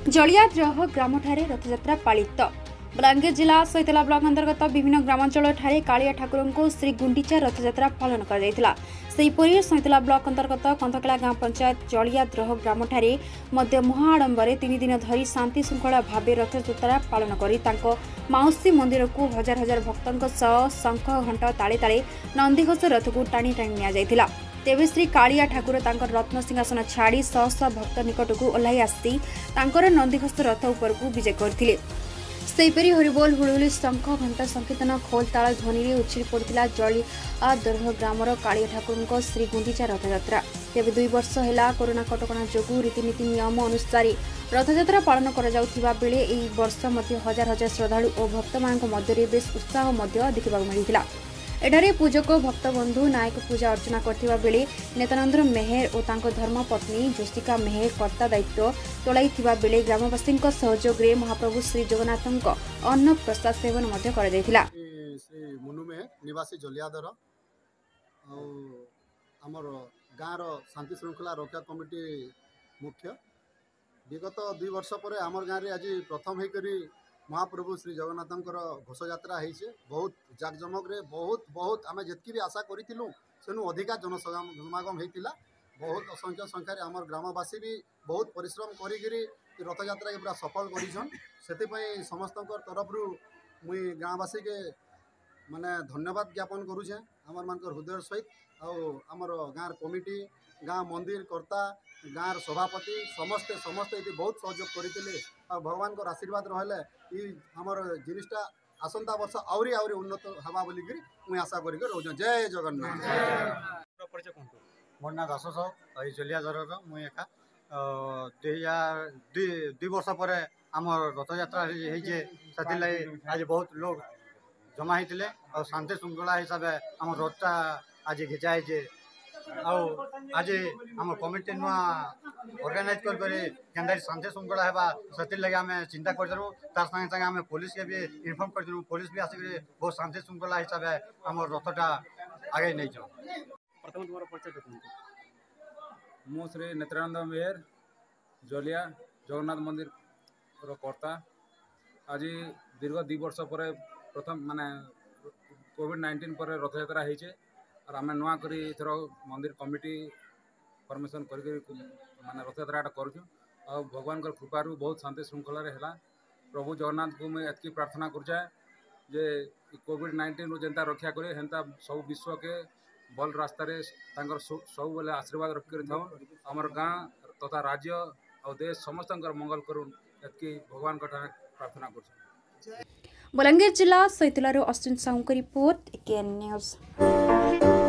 जलियाद्रह ग्रामठारे रथयात्रा पालित। बलांगीर जिला सैतला ब्लॉक अंतर्गत विभिन्न ग्रामांचल ठारे कालिया ठाकुर को श्री गुंडीचा रथयात्रा पालन कर सैतला ब्लॉक अंतर्गत कंथकला गांव पंचायत जलियाद्रह ग्रामठारे मध्य महाआडंबरे 3 दिन धरी शांति श्रृंखला भाव रथयात्रा पालन कर माउसी मंदिर को हजार हजार भक्तों सह शंख घंट ताले ताले नंदीघोष रथ को टाणी टाणी नि तेबे श्री कालिया ठाकुर रत्न सिंहासन छाड़ी शह शह भक्त निकट को ओह्लाई आसी नंदीघोष रथ उपर को विजय करथिले। सेहीपरि हरिबोल हुड़ुहुली शंख घंट संकीर्तन खोल ताल ध्वनि उछिल पड़ता जलियाद्रह ग्रामर कालिया ठाकुर श्री गुंडीचा रथयात्रा। तेबे 2 वर्ष है कोरोना कटकणा जो रीतिनीति नियम अनुसार रथयात्रा पालन करा बेले एही वर्ष मध्य हजार हजार श्रद्धालु और भक्त मानक मध्य बेस उत्साह देखा मिलता। एठारे पूजक भक्तबंधु नायक पूजा अर्चना करथिबा बेले नेतानंद मेहर और धर्मपत्नी ज्योतिका मेहर कर्ता दायित्व तोलाइथिबा बेले ग्रामवासी सहयोग रे महाप्रभु श्री जगन्नाथ अन्न प्रसाद सेवन श्री मुनु मेहर निवासी जलियाद्रह आमर गाँव शांति श्रृंखला रक्षा कमिटी मुख्य विगत 2 वर्ष पर आमर गाँव में आज प्रथम होकर महाप्रभु श्री जगन्नाथ घोष यात्रा होइछे। बहुत जाकजमक रे बहुत आम जितकी भी आशा करूँ सेनु अधिका जनसमागम होता। बहुत असंख्य संख्यार आमर ग्रामवासी भी बहुत परिश्रम करी रथ यात्रा के पूरा सफल करिछन। सेतिपई समस्त तरफ मुई गाँववासी के माने धन्यवाद ज्ञापन करुछे आमर मान हृदय सहित आमर गाँव कमिटी गाँव मंदिर कर्ता गाँव सभापति समस्ते समस्ते ये बहुत सहयोग करते भगवान को आशीर्वाद रहा आमर जिनिसटा आसंता वर्ष आहरी उन्नत हवा बोलिकी मुझे आशा कर जय जगन्नाथ। मोर ना दास साहू जलियाद्रह मुझे एका 2 वर्ष पर आम रथ यात्रा आज बहुत लोग जमा होते और शांति श्रृंखला हिसाब से आम रथटा आज घिचाई आज आम कमिटी नुआ ऑर्गेनाइज कर शांति श्रृंखला होगा से लगे आम चिंता करूँ तार संगे संगे आम पुलिस के भी इनफर्म करूँ पुलिस भी आसिक बहुत शांति श्रृंखला हिसाब से आम रथटा आगे नहीं जाओ। मु श्री नेत्रानंद मेहर जलिया जगन्नाथ मंदिर कर्ता आज दीर्घ 2 वर्ष पर प्रथम माने कोविड-19 पर रथयात्रा होइछे और आम नुआ करी एथर मंदिर कमिटी फॉर्मेशन करके माने रथयात्रा करूँ और भगवान कृपारू बहुत शांति श्रृंखला है। प्रभु जगन्नाथ को मुझे एतकी प्रार्थना करुचे जे कोविड-19 जेनता रक्षा करे हेन्ता सब विश्व के भल रास्ता सब बेले आशीर्वाद रखी था आमर गाँव तथा राज्य और देश समस्त मंगल करूँ एतकी भगवान प्रार्थना कर। बलांगीर जिला सैतलारू Ashwin Sahu report, AKN news.